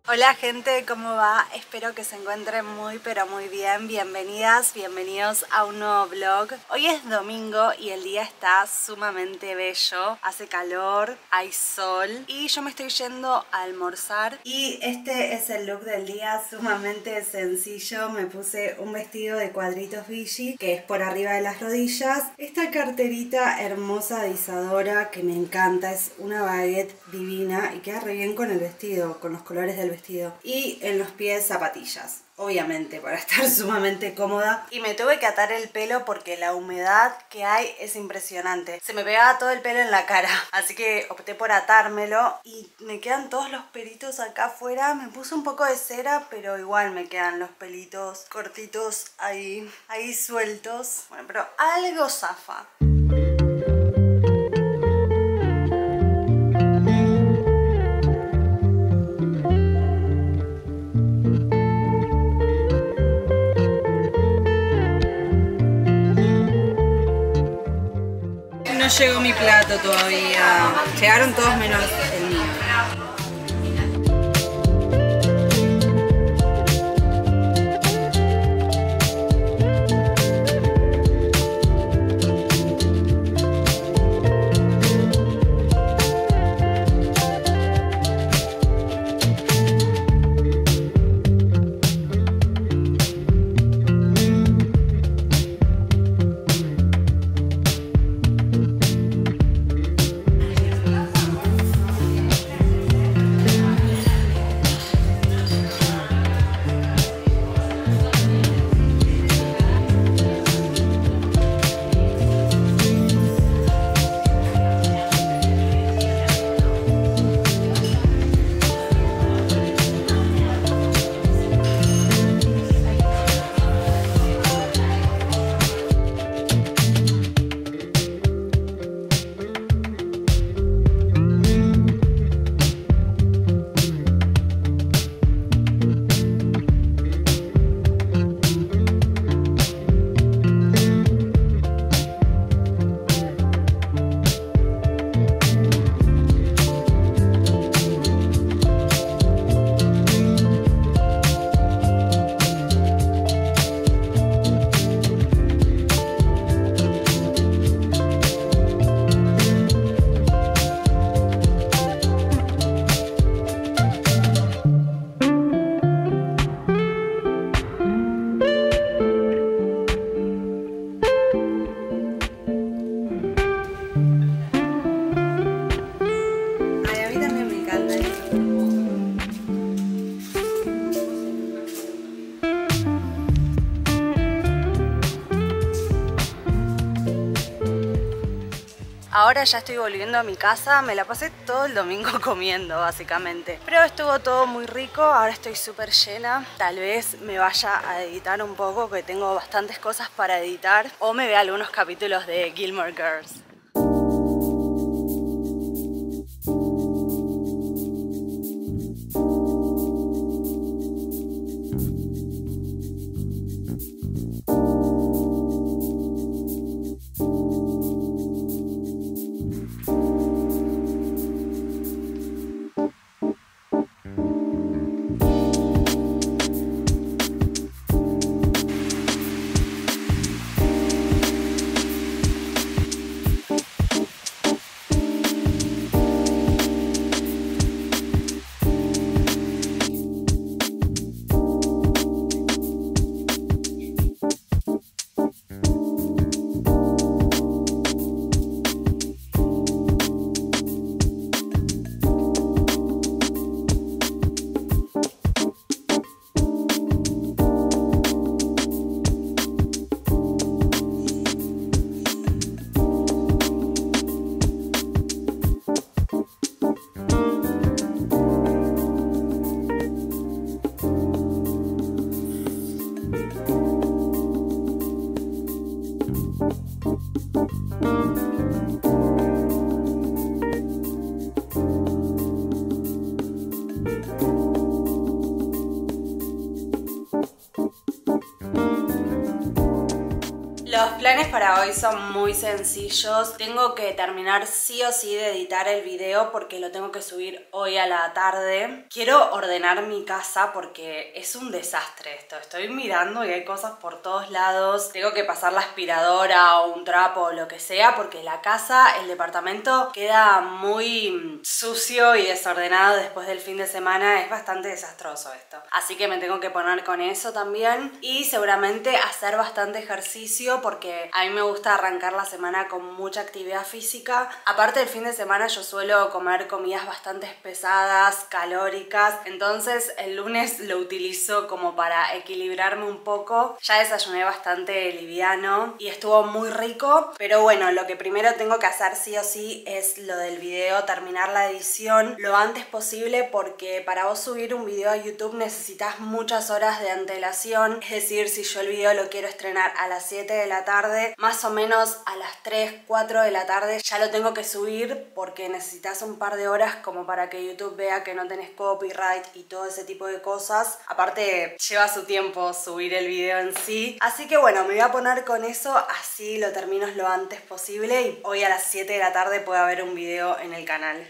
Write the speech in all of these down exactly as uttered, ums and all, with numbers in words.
Hola gente, ¿cómo va? Espero que se encuentren muy pero muy bien. Bienvenidas, bienvenidos a un nuevo vlog. Hoy es domingo y el día está sumamente bello. Hace calor, hay sol y yo me estoy yendo a almorzar. Y este es el look del día, sumamente sencillo. Me puse un vestido de cuadritos Vichy, que es por arriba de las rodillas. Esta carterita hermosa de Isadora que me encanta, es una baguette divina y queda re bien con el vestido, con los colores del vestido. Vestido. Y en los pies zapatillas, obviamente para estar sumamente cómoda. Y me tuve que atar el pelo porque la humedad que hay es impresionante. Se me pegaba todo el pelo en la cara, así que opté por atármelo y me quedan todos los pelitos acá afuera. Me puse un poco de cera, pero igual me quedan los pelitos cortitos ahí, ahí sueltos. Bueno, pero algo zafa. No llegó mi plato todavía. Llegaron todos menos el mío. Ahora ya estoy volviendo a mi casa, me la pasé todo el domingo comiendo básicamente. Pero estuvo todo muy rico, ahora estoy súper llena. Tal vez me vaya a editar un poco, que tengo bastantes cosas para editar. O me vea algunos capítulos de Gilmore Girls. planes para hoy son muy sencillos. Tengo que terminar sí o sí de editar el video porque lo tengo que subir hoy a la tarde. Quiero ordenar mi casa porque es un desastre esto. Estoy mirando y hay cosas por todos lados. Tengo que pasar la aspiradora o un trapo o lo que sea porque la casa, el departamento queda muy sucio y desordenado después del fin de semana. Es bastante desastroso esto. Así que me tengo que poner con eso también y seguramente hacer bastante ejercicio porque a mí me gusta arrancar la semana con mucha actividad física. Aparte del fin de semana yo suelo comer comidas bastante pesadas, calóricas, entonces el lunes lo utilizo como para equilibrarme un poco. Ya desayuné bastante liviano y estuvo muy rico, pero bueno, lo que primero tengo que hacer sí o sí es lo del video, terminar la edición lo antes posible porque para vos subir un video a YouTube necesitas muchas horas de antelación. Es decir, si yo el video lo quiero estrenar a las siete de la tarde, más o menos a las tres, cuatro de la tarde ya lo tengo que subir porque necesitas un par de horas como para que YouTube vea que no tenés copyright y todo ese tipo de cosas. Aparte lleva su tiempo subir el video en sí, así que bueno, me voy a poner con eso, así lo termino lo antes posible y hoy a las siete de la tarde puede haber un video en el canal.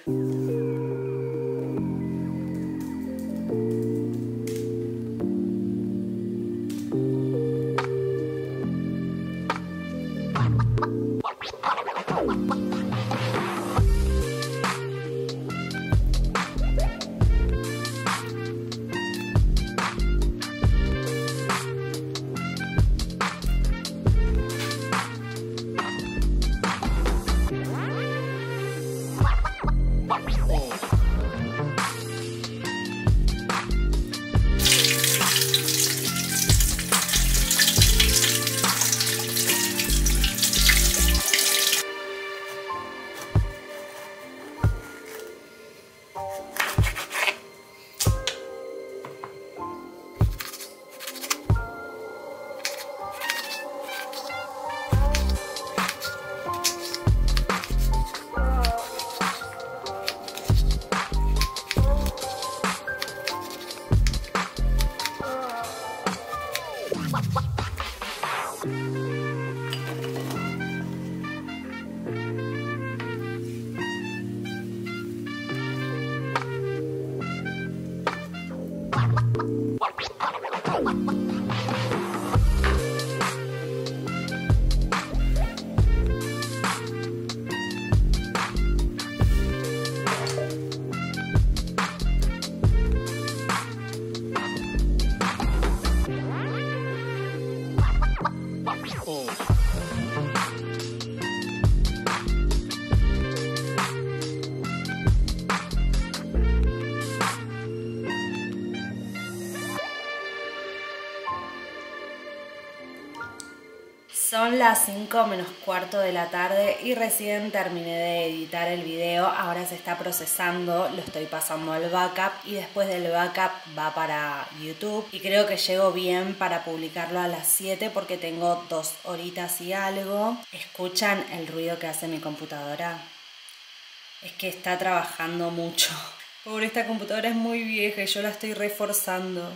Son las cinco menos cuarto de la tarde y recién terminé de editar el video. Ahora se está procesando, lo estoy pasando al backup y después del backup va para YouTube. Y creo que llego bien para publicarlo a las siete porque tengo dos horitas y algo. ¿Escuchan el ruido que hace mi computadora? Es que está trabajando mucho. Pobre, esta computadora es muy vieja y yo la estoy reforzando.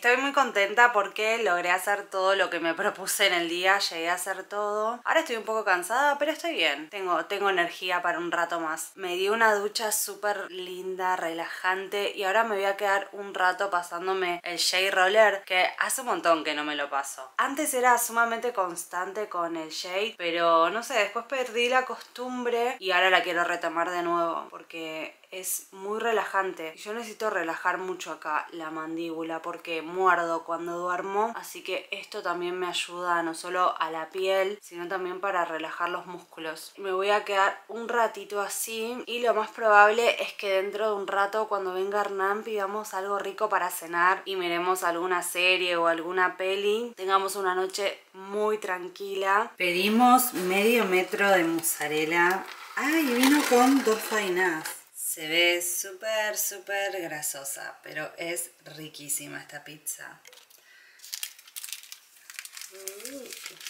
Estoy muy contenta porque logré hacer todo lo que me propuse en el día, llegué a hacer todo. Ahora estoy un poco cansada, pero estoy bien. Tengo, tengo energía para un rato más. Me di una ducha súper linda, relajante y ahora me voy a quedar un rato pasándome el Shea Roller, que hace un montón que no me lo paso. Antes era sumamente constante con el Shea, pero no sé, después perdí la costumbre y ahora la quiero retomar de nuevo porque es muy relajante. Yo necesito relajar mucho acá la mandíbula porque muerdo cuando duermo, así que esto también me ayuda no solo a la piel, sino también para relajar los músculos. Me voy a quedar un ratito así y lo más probable es que dentro de un rato, cuando venga Hernán, pidamos algo rico para cenar y miremos alguna serie o alguna peli. Tengamos una noche muy tranquila. Pedimos medio metro de mozzarella. Ay, vino con dos fainas. Se ve súper, súper grasosa, pero es riquísima esta pizza. Uh.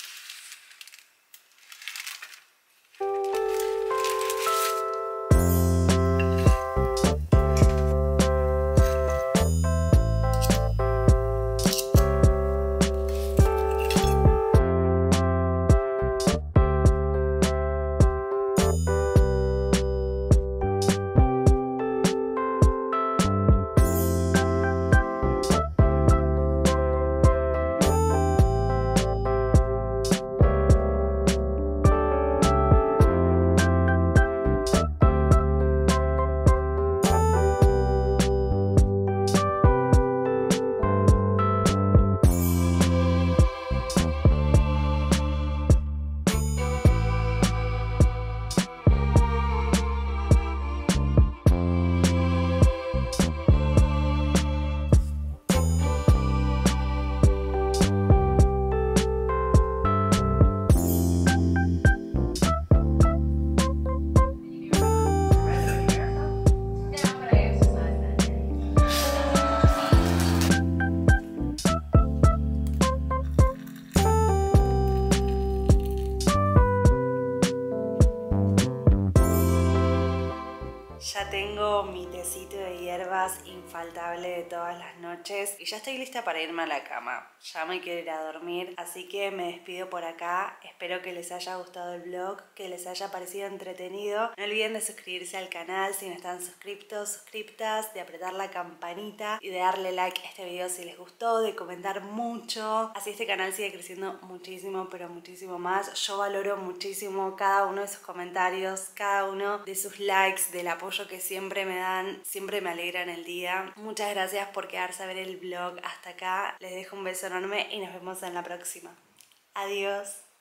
Ya tengo mi tecito de hierbas infaltable de todas las noches y ya estoy lista para irme a la cama. Ya me quiero ir a dormir, así que me despido por acá. Espero que les haya gustado el vlog, que les haya parecido entretenido. No olviden de suscribirse al canal si no están suscriptos, suscriptas, de apretar la campanita y de darle like a este video si les gustó, de comentar mucho. Así este canal sigue creciendo muchísimo, pero muchísimo más. Yo valoro muchísimo cada uno de sus comentarios, cada uno de sus likes, del apoyo que siempre me dan, siempre me alegran el día. Muchas gracias por quedarse a ver el vlog hasta acá. Les dejo un beso enorme y nos vemos en la próxima. Adiós.